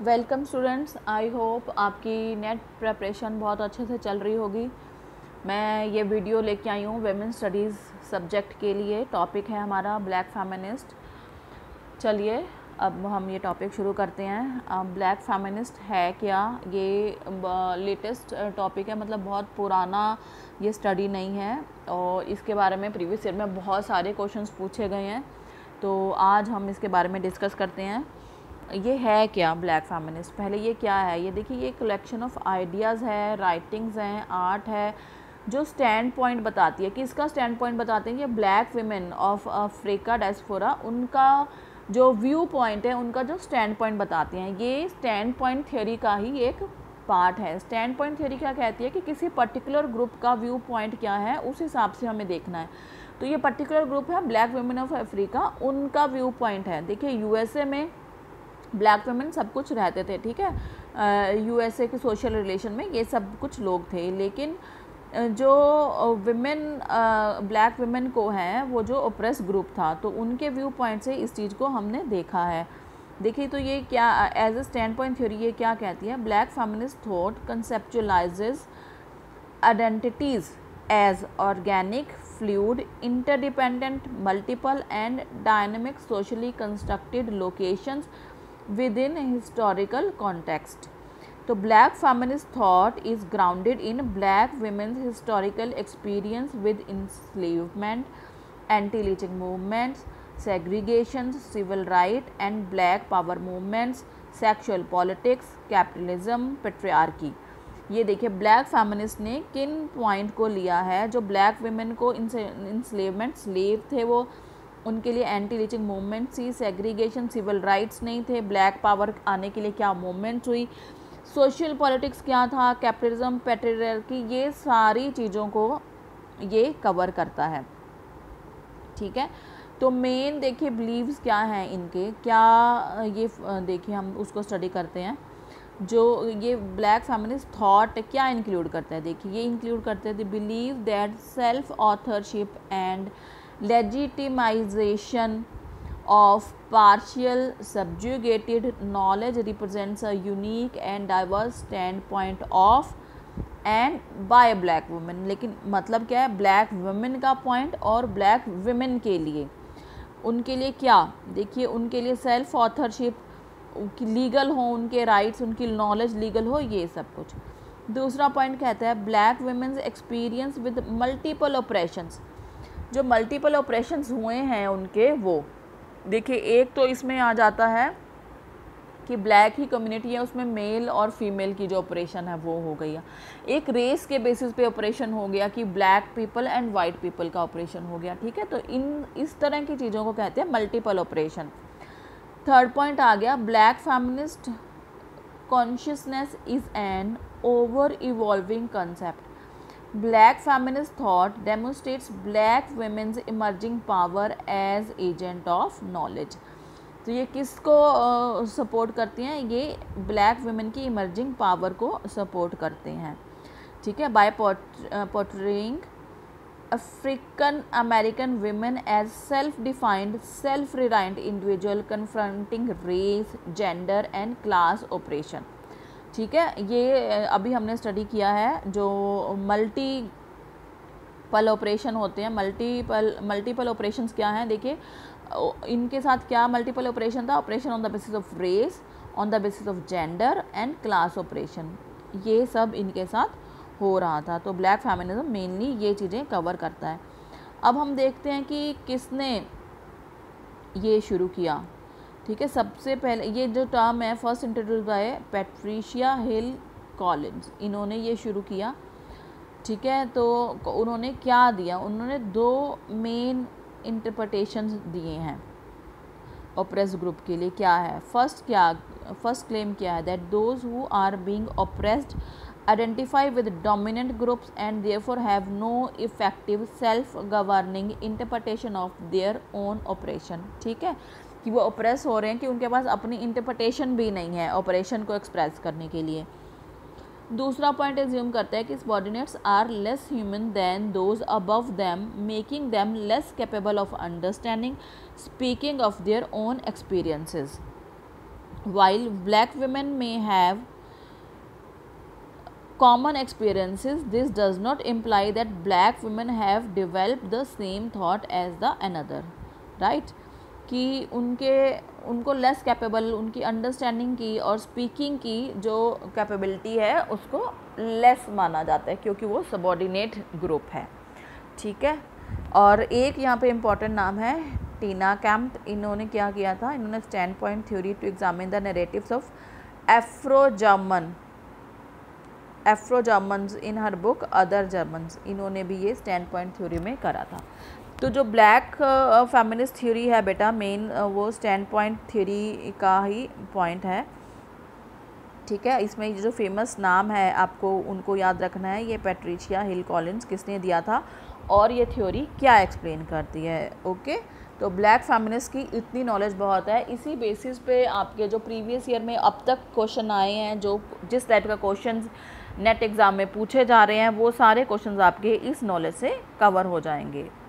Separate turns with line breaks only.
Welcome students, I hope आपकी NET preparation बहुत अच्छे से चल रही होगी। मैं ये वीडियो लेके आई हूँ वेमेन स्टडीज़ सब्जेक्ट के लिए। टॉपिक है हमारा ब्लैक फेमिनिस्ट। चलिए अब हम ये टॉपिक शुरू करते हैं। ब्लैक फेमिनिस्ट है क्या? ये लेटेस्ट टॉपिक है, मतलब बहुत पुराना ये स्टडी नहीं है और इसके बारे में प्रीवियस ईयर में बहुत सारे क्वेश्चंस पूछे गए हैं। तो आज हम इसके बारे में डिस्कस करते हैं। ये है क्या ब्लैक फेमिनिस्ट? पहले ये क्या है? ये देखिए, ये कलेक्शन ऑफ आइडियाज़ है, राइटिंग्स हैं, आर्ट है, जो स्टैंड पॉइंट बताती है। किसका स्टैंड पॉइंट बताते हैं? ये black women of Africa diaspora, उनका जो व्यू पॉइंट है, उनका जो स्टैंड पॉइंट बताते हैं। ये स्टैंड पॉइंट थ्योरी का ही एक पार्ट है। स्टैंड पॉइंट थ्योरी क्या कहती है कि किसी पर्टिकुलर ग्रुप का व्यू पॉइंट क्या है, उस हिसाब से हमें देखना है। तो ये पर्टिकुलर ग्रुप है ब्लैक विमेन ऑफ अफ्रीका, उनका व्यू पॉइंट है। देखिए, यूएसए में ब्लैक वुमेन सब कुछ रहते थे, ठीक है, यूएसए के सोशल रिलेशन में ये सब कुछ लोग थे, लेकिन जो विमेन ब्लैक विमेन को हैं वो जो ओप्रेस ग्रुप था, तो उनके व्यू पॉइंट से इस चीज़ को हमने देखा है। देखिए, तो ये क्या as a stand point theory ये क्या कहती है? Black feminist thought conceptualises identities as organic, fluid, interdependent, multiple and dynamic socially constructed locations within historical context. So black feminist thought is grounded in black women's historical experience with enslavement, anti-lynching movements, segregation, civil rights and black power movements, sexual politics, capitalism, patriarchy. ये देखिए, black feminist ने किन point को लिया है? जो black women को enslavement, slave थे वो, उनके लिए एंटी लीचिंग मूवमेंट थी, सेग्रीगेशन, सिविल राइट्स नहीं थे, ब्लैक पावर आने के लिए क्या मूवमेंट हुई, सोशल पॉलिटिक्स क्या था, कैपिटलिज्म, पैट्रियार्की, ये सारी चीज़ों को ये कवर करता है, ठीक है। तो मेन देखिए बिलीव्स क्या हैं इनके, क्या ये देखिए हम उसको स्टडी करते हैं। जो ये ब्लैक फेमिनिस्ट थॉट क्या इंक्लूड करता है? देखिए, ये इंक्लूड करते हैं the believe that self authorship and legitimization of partial subjugated knowledge represents a unique and diverse stand point of and by black women. लेकिन मतलब क्या है? ब्लैक वुमेन का पॉइंट और ब्लैक वुमेन के लिए, उनके लिए क्या? देखिए, उनके लिए सेल्फ ऑथरशिप लीगल हो, उनके राइट्स, उनकी नॉलेज लीगल हो, ये सब कुछ। दूसरा पॉइंट कहता है black women's experience with multiple oppressions. जो मल्टीपल ऑपरेशंस हुए हैं उनके, वो देखिए, एक तो इसमें आ जाता है कि ब्लैक ही कम्युनिटी है, उसमें मेल और फीमेल की जो ऑपरेशन है वो हो गई है। एक रेस के बेसिस पे ऑपरेशन हो गया कि black people and white people का ऑपरेशन हो गया, ठीक है। तो इस तरह की चीज़ों को कहते हैं मल्टीपल ऑपरेशन। थर्ड पॉइंट आ गया, black feminist consciousness is an ever evolving concept. Black feminist thought demonstrates black women's emerging power as agent of knowledge. तो ये किसको सपोर्ट करती हैं? ये ब्लैक वुमेन की इमर्जिंग पावर को सपोर्ट करते हैं, ठीक है, by portraying African American women as self-defined, self-reliant individual confronting race, gender and class oppression, ठीक है। ये अभी हमने स्टडी किया है जो मल्टीपल ऑपरेशन होते हैं। मल्टीपल ऑपरेशंस क्या हैं? देखिए, इनके साथ क्या मल्टीपल ऑपरेशन था? Oppression on the basis of race, on the basis of gender and class oppression, ये सब इनके साथ हो रहा था। तो ब्लैक फेमिनिज्म मेनली ये चीज़ें कवर करता है। अब हम देखते हैं कि किसने ये शुरू किया, ठीक है। सबसे पहले ये जो टर्म है first introduce by Patricia Hill Collins, इन्होंने ये शुरू किया, ठीक है। तो उन्होंने क्या दिया? उन्होंने दो मेन इंटरप्रिटेशंस दिए हैं ऑप्रेस ग्रुप के लिए। क्या है? फर्स्ट क्लेम क्या है? That those who are being oppressed identify with dominant groups and therefore have no effective self governing interpretation of their own oppression, ठीक है, कि वो ऑपरेस हो रहे हैं कि उनके पास अपनी इंटरप्रिटेशन भी नहीं है ऑपरेशन को एक्सप्रेस करने के लिए। दूसरा पॉइंट एज्यूम करता है कि subordinates are less human than those above them, making them less capable of understanding, speaking of their own experiences. while black women may have common experiences, this does not imply that black women have developed the same thought as the another, right? कि उनको less capable, उनकी understanding की और speaking की जो capability है उसको less माना जाता है क्योंकि वो सबऑर्डिनेट ग्रुप है, ठीक है। और एक यहाँ पे इम्पॉर्टेंट नाम है टीना कैम्प। इन्होंने क्या किया था, इन्होंने stand point theory to examine the narratives of Afro Germans in her book other Germans. इन्होंने भी ये स्टैंड पॉइंट थ्योरी में करा था। तो जो ब्लैक फेमिनिस्ट थ्योरी है बेटा, मेन वो स्टैंड पॉइंट थ्योरी का ही पॉइंट है, ठीक है। इसमें जो फेमस नाम है आपको उनको याद रखना है। ये पैट्रिशिया हिल कॉलिन्स किसने दिया था और ये थ्योरी क्या एक्सप्लेन करती है, ओके। तो ब्लैक फेमिनिस्ट की इतनी नॉलेज बहुत है। इसी बेसिस पे आपके जो प्रीवियस ईयर में अब तक क्वेश्चन आए हैं, जो जिस टाइप का क्वेश्चन नेट एग्ज़ाम में पूछे जा रहे हैं, वो सारे क्वेश्चंस आपके इस नॉलेज से कवर हो जाएंगे।